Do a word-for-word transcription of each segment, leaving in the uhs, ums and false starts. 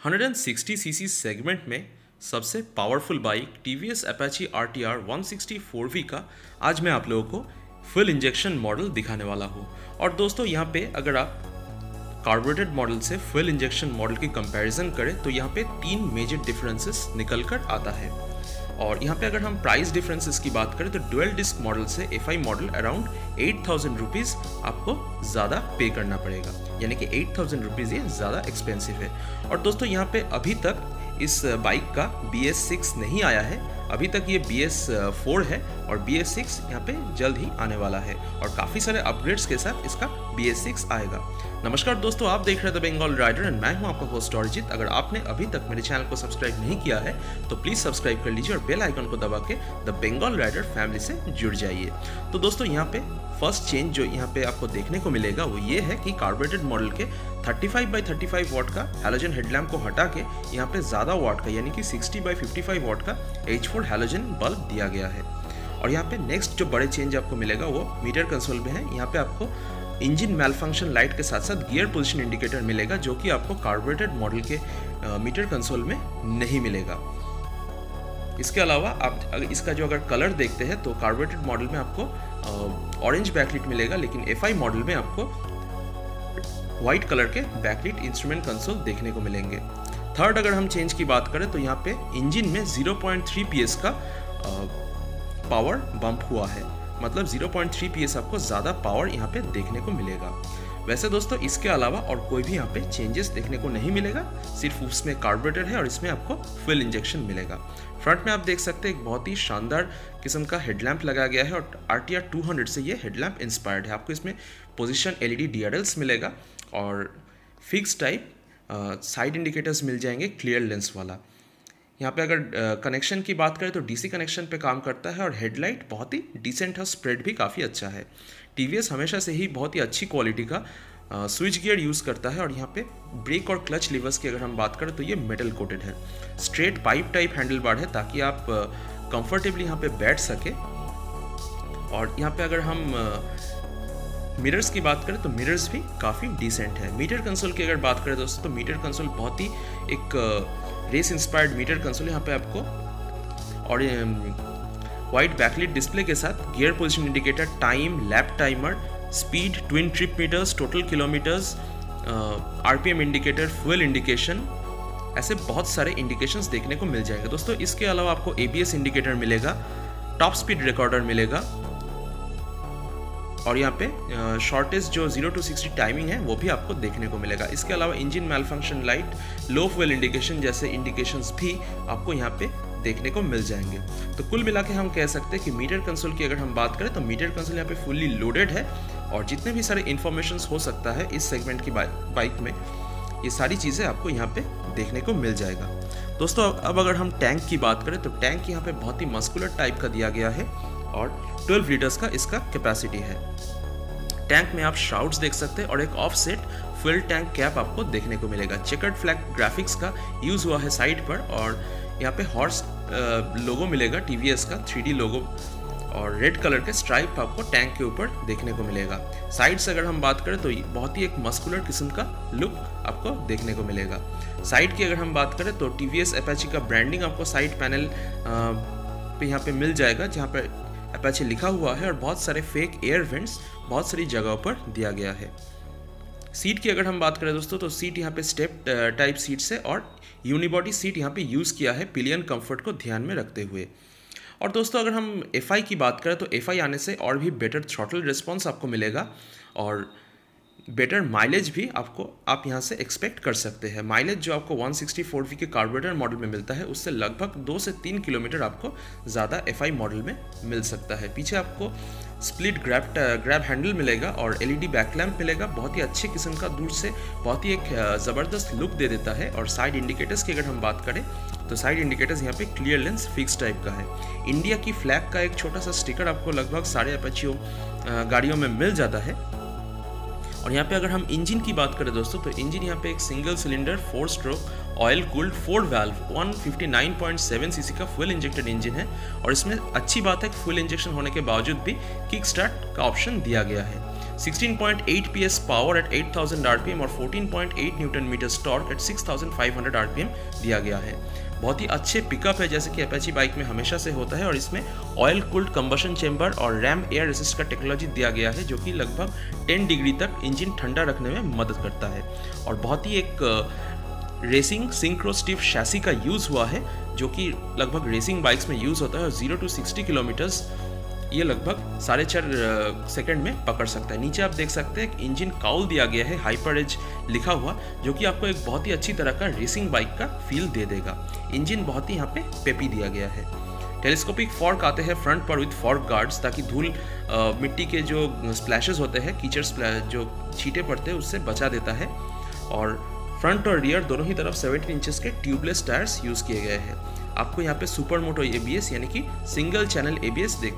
Hundred sixty CC segment में सबसे powerful bike T V S Apache R T R one sixty four V का आज मैं आप लोगों को फुल इंजेक्शन मॉडल दिखाने वाला हूँ। और दोस्तों यहाँ पे अगर आप कार्बोरेटेड मॉडल से फुल इंजेक्शन मॉडल की कंपैरिजन करें तो यहाँ पे तीन मेजर डिफरेंसेस निकल कर आता है। और यहाँ पे अगर हम प्राइस डिफरेंसेस की बात करें तो डुअल डिस्क मॉडल से F I model around eight thousand rupees आपको ज़्यादा पे करना पड़ेगा, यानी कि एट थाउजेंड रुपीज़ ये ज़्यादा एक्सपेंसिव है। और दोस्तों यहाँ पे अभी तक इस बाइक का बी एस सिक्स नहीं आया है, अभी तक ये बी एस फोर है और बी एस सिक्स यहाँ पे जल्द ही आने वाला है और काफ़ी सारे अपग्रेड्स के साथ इसका बी एस सिक्स आएगा। नमस्कार दोस्तों, आप देख रहे हैं द बंगाल राइडर एंड मैं हूं आपका होस्ट अरिजीत। अगर आपने अभी तक मेरे चैनल को सब्सक्राइब नहीं किया है तो प्लीज़ सब्सक्राइब कर लीजिए और बेल आइकन को दबा के द बंगाल राइडर फैमिली से जुड़ जाइए। तो दोस्तों यहाँ पे फर्स्ट चेंज जो यहाँ पे आपको देखने को मिलेगा वो ये है कि कार्बोरेटेड मॉडल के thirty five by thirty five watt का हैलोजन हेडलैम्प को हटा के यहाँ पे ज़्यादा वॉट का यानी कि sixty by fifty five watt का एच फोर हैलोजन बल्ब दिया गया है। और यहाँ पे नेक्स्ट जो बड़े चेंज आपको मिलेगा वो मीटर कंसोल में है। यहाँ पे आपको इंजन मैल फंक्शन लाइट के साथ साथ गियर पोजीशन इंडिकेटर मिलेगा, जो कि आपको कार्बोरेटेड मॉडल के मीटर कंसोल में नहीं मिलेगा। इसके अलावा आप अगर इसका जो अगर कलर देखते हैं तो कार्बोरेटेड मॉडल में आपको ऑरेंज बैकलाइट मिलेगा, लेकिन एफ आई मॉडल में आपको व्हाइट कलर के बैकलाइट इंस्ट्रूमेंट कंसोल देखने को मिलेंगे। थर्ड अगर हम चेंज की बात करें तो यहाँ पे इंजन में zero point three P S का पावर बम्प हुआ है, मतलब zero point three P S आपको ज़्यादा पावर यहाँ पे देखने को मिलेगा। वैसे दोस्तों इसके अलावा और कोई भी यहाँ पे चेंजेस देखने को नहीं मिलेगा, सिर्फ उसमें कार्बोरेटर है और इसमें आपको फुल इंजेक्शन मिलेगा। फ्रंट में आप देख सकते हैं एक बहुत ही शानदार किस्म का हेडलैम्प लगाया गया है और R T R two hundred से ये हेडलैम्प इंस्पायर्ड है। आपको इसमें position L E D D R Ls मिलेगा और फिक्स टाइप साइड इंडिकेटर्स मिल जाएंगे क्लियर लेंस वाला। यहाँ पे अगर कनेक्शन uh, की बात करें तो डी सी कनेक्शन पे काम करता है और हेडलाइट बहुत ही डिसेंट है, स्प्रेड भी काफ़ी अच्छा है। टी वी एस हमेशा से ही बहुत ही अच्छी क्वालिटी का स्विच गियर यूज़ करता है। और यहाँ पे ब्रेक और क्लच लीवर्स की अगर हम बात करें तो ये मेटल कोटेड है। Straight pipe type handle bar है ताकि आप कंफर्टेबली uh, यहाँ पे बैठ सके। और यहाँ पे अगर हम मिरर्स uh, की बात करें तो मिरर्स भी काफ़ी डिसेंट है। मीटर कंसोल की अगर बात करें दोस्तों तो मीटर कंसोल बहुत ही एक uh, race inspired meter console. यहाँ पे आपको और वाइट बैकलाइट डिस्प्ले के साथ gear position indicator, time, lap timer, speed, twin trip meters, total kilometres, RPM indicator, fuel indication, ऐसे बहुत सारे इंडिकेशंस देखने को मिल जाएंगे दोस्तों। इसके अलावा आपको ए बी एस इंडिकेटर मिलेगा, टॉप स्पीड रिकॉर्डर मिलेगा और यहाँ पे शॉर्टेस्ट जो जीरो टू सिक्सटी टाइमिंग है वो भी आपको देखने को मिलेगा। इसके अलावा engine malfunction light, low fuel indication जैसे इंडिकेशंस भी आपको यहाँ पे देखने को मिल जाएंगे। तो कुल मिला के हम कह सकते हैं कि मीटर कंसोल की अगर हम बात करें तो मीटर कंसोल यहाँ पे फुल्ली लोडेड है और जितने भी सारे इन्फॉर्मेशन हो सकता है इस सेगमेंट की बाइक में ये सारी चीज़ें आपको यहाँ पे देखने को मिल जाएगा। दोस्तों अब अगर हम टैंक की बात करें तो टैंक यहाँ पे बहुत ही मस्कुलर टाइप का दिया गया है और ट्वेल्व लीटर्स का इसका कैपेसिटी है। टैंक में आप शाउट्स देख सकते हैं और एक ऑफसेट फुल टैंक कैप आपको देखने को मिलेगा। चेकर्ड फ्लैग ग्राफिक्स का यूज हुआ है साइड पर और यहाँ पे हॉर्स लोगो मिलेगा टी वी एस का थ्री डी लोगो और रेड कलर के स्ट्राइप आपको टैंक के ऊपर देखने को मिलेगा। साइड से अगर हम बात करें तो बहुत ही एक मस्कुलर किस्म का लुक आपको देखने को मिलेगा। साइड की अगर हम बात करें तो टी वी एस Apache का ब्रांडिंग आपको साइड पैनल पे यहाँ पे मिल जाएगा, जहाँ पे Apache लिखा हुआ है और बहुत सारे फेक एयर वेंट्स बहुत सारी जगहों पर दिया गया है। सीट की अगर हम बात करें दोस्तों तो सीट यहाँ पे स्टेप टाइप सीट्स है और यूनिबॉडी सीट यहाँ पे यूज़ किया है पिलियन कंफर्ट को ध्यान में रखते हुए। और दोस्तों अगर हम एफ आई की बात करें तो एफ आई आने से और भी बेटर थ्रॉटल रिस्पॉन्स आपको मिलेगा और बेटर माइलेज भी आपको आप यहाँ से एक्सपेक्ट कर सकते हैं। माइलेज जो आपको वन सिक्सटी फोर वी के कार्बोरेटर मॉडल में मिलता है उससे लगभग दो से तीन किलोमीटर आपको ज़्यादा एफ आई मॉडल में मिल सकता है। पीछे आपको स्प्लिट ग्रैब ग्रैब हैंडल मिलेगा और एल ई डी बैकलैम्प मिलेगा, बहुत ही अच्छे किस्म का, दूर से बहुत ही एक ज़बरदस्त लुक दे देता है। और साइड इंडिकेटर्स की अगर हम बात करें तो साइड इंडिकेटर्स यहाँ पे क्लियर लेंस फिक्स टाइप का है। इंडिया की फ्लैग का एक छोटा सा स्टिकर आपको लगभग सारे Apache गाड़ियों में मिल जाता है। और यहाँ पे अगर हम इंजन की बात करें दोस्तों तो इंजन यहाँ पे एक single cylinder four stroke oil cooled four valve one fifty nine point seven CC का फुल इंजेक्टेड इंजन है। और इसमें अच्छी बात है कि फुल इंजेक्शन होने के बावजूद भी किक स्टार्ट का ऑप्शन दिया गया है। Sixteen point eight P S power at eight thousand R P M और fourteen point eight newton metre torque at six thousand five hundred R P M दिया गया है। बहुत ही अच्छे पिकअप है जैसे कि अपाची बाइक में हमेशा से होता है, और इसमें ऑयल कूल्ड कंबशन चेंबर और रैम एयर रेसिस्ट का टेक्नोलॉजी दिया गया है जो कि लगभग टेन डिग्री तक इंजन ठंडा रखने में मदद करता है। और बहुत ही एक रेसिंग सिंक्रो स्टिफ शैसी का यूज़ हुआ है जो कि लगभग रेसिंग बाइक्स में यूज़ होता है, और जीरो टू सिक्सटी किलोमीटर्स ये लगभग साढ़े चार सेकंड में पकड़ सकता है। नीचे आप देख सकते हैं एक इंजन काउल दिया गया है हाइपर एज लिखा हुआ, जो कि आपको एक बहुत ही अच्छी तरह का रेसिंग बाइक का फील दे देगा। इंजन बहुत ही यहाँ पे पेपी दिया गया है। टेलीस्कोपिक फॉर्क आते हैं फ्रंट पर विद फॉर्क गार्ड्स, ताकि धूल मिट्टी के जो स्प्लैशेस होते हैं, कीचड़ जो छींटे पड़ते हैं उससे बचा देता है। और फ्रंट और रियर दोनों ही तरफ सेवेंटीन इंचेस के ट्यूबलेस टायर्स यूज़ किए गए हैं। आपको यहाँ पे सुपरमोटो ए बी एस यानी कि single channel A B S देख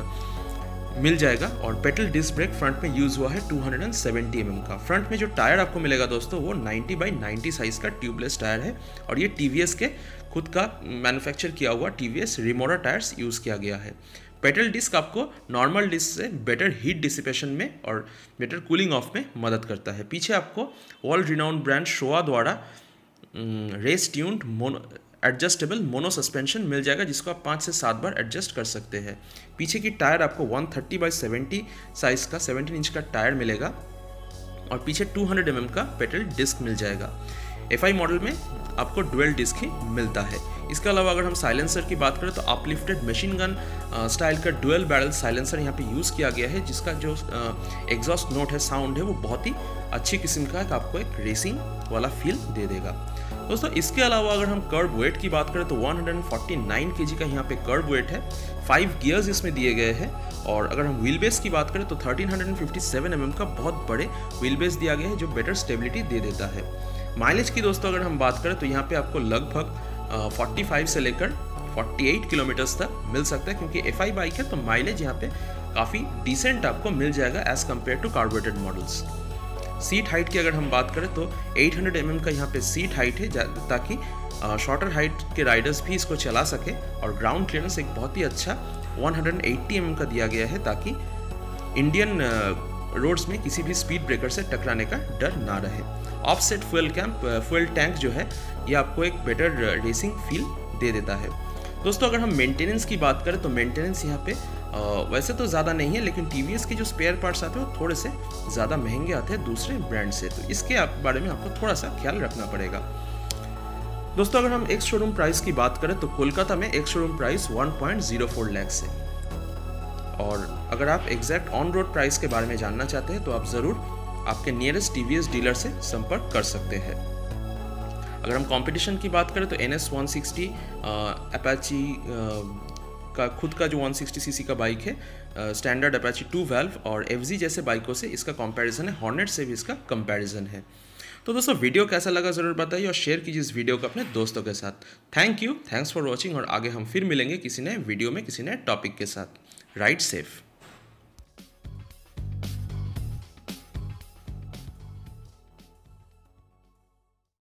आ, मिल जाएगा, और पेडल डिस्क ब्रेक फ्रंट में यूज़ हुआ है two hundred seventy M M का। फ्रंट में जो टायर आपको मिलेगा दोस्तों वो नाइंटी बाई नाइंटी साइज का ट्यूबलेस टायर है, और ये टी वी एस के खुद का मैन्युफैक्चर किया हुआ T V S Remora tyres use किया गया है। पेडल डिस्क आपको नॉर्मल डिस्क से बेटर हीट डिसिपेशन में और बेटर कूलिंग ऑफ में मदद करता है। पीछे आपको वर्ल्ड रिनाउंड ब्रांड शोआ द्वारा race tuned mono adjustable mono suspension मिल जाएगा, जिसको आप पाँच से सात बार एडजस्ट कर सकते हैं। पीछे की टायर आपको one thirty by seventy size का सेवेंटीन इंच का टायर मिलेगा, और पीछे टू हंड्रेड एम एम का पेडल डिस्क मिल जाएगा। एफ आई मॉडल में आपको डुअल डिस्क ही मिलता है। इसके अलावा अगर हम साइलेंसर की बात करें तो अपलिफ्टेड मशीन गन स्टाइल का डुअल बैरल साइलेंसर यहाँ पे यूज़ किया गया है, जिसका जो एग्जॉस्ट नोट है, साउंड है, वो बहुत ही अच्छी किस्म का है, आपको एक रेसिंग वाला फील दे देगा। दोस्तों इसके अलावा अगर हम कर्व वेट की बात करें तो वन फोर्टी नाइन केजी का यहाँ पे कर्व वेट है। फाइव गियर्स इसमें दिए गए हैं, और अगर हम व्हील बेस की बात करें तो thirteen fifty seven M M का बहुत बड़े व्हील बेस दिया गया है जो बेटर स्टेबिलिटी दे देता है। माइलेज की दोस्तों अगर हम बात करें तो यहाँ पे आपको लगभग फोर्टी फाइव से लेकर फोर्टी एट किलोमीटर्स तक मिल सकता है, क्योंकि एफ आई बाइक है तो माइलेज यहाँ पे काफ़ी डिसेंट आपको मिल जाएगा as compared to carbureted models. Seat height की अगर हम बात करें तो एट हंड्रेड एम एम का यहाँ पे सीट हाइट है, ताकि शॉर्टर हाइट के राइडर्स भी इसको चला सके, और ग्राउंड क्लियरेंस एक बहुत ही अच्छा वन एटी एम एम का दिया गया है, ताकि इंडियन रोड्स में किसी भी स्पीड ब्रेकर से टकराने का डर ना रहे। Offset fuel cap fuel tank जो है ये आपको एक बेटर रेसिंग फील दे देता है। दोस्तों अगर हम मेंटेनेंस की बात करें तो मेंटेनेंस यहाँ पे आ, वैसे तो ज़्यादा नहीं है, लेकिन टी वी एस के जो स्पेयर पार्ट्स आते हैं वो थोड़े से ज़्यादा महंगे आते हैं दूसरे ब्रांड से, तो इसके आप बारे में आपको थोड़ा सा ख्याल रखना पड़ेगा। दोस्तों अगर हम एक शोरूम प्राइस की बात करें तो कोलकाता में एक showroom price one point zero four lakh है, और अगर आप एग्जैक्ट ऑन रोड प्राइस के बारे में जानना चाहते हैं तो आप ज़रूर आपके nearest T V S dealer से संपर्क कर सकते हैं। अगर हम कंपटीशन की बात करें तो N S one sixty Apache का खुद का जो वन सिक्सटी सी सी का बाइक है, स्टैंडर्ड अपाची टू वाल्व और एफ जी जैसे बाइकों से इसका कंपैरिजन है, हॉर्नेट से भी इसका कंपैरिजन है। तो दोस्तों वीडियो कैसा लगा ज़रूर बताइए, और शेयर कीजिए इस वीडियो को अपने दोस्तों के साथ। Thank you, thanks for watching, और आगे हम फिर मिलेंगे किसी नए वीडियो में किसी नए टॉपिक के साथ। Ride safe.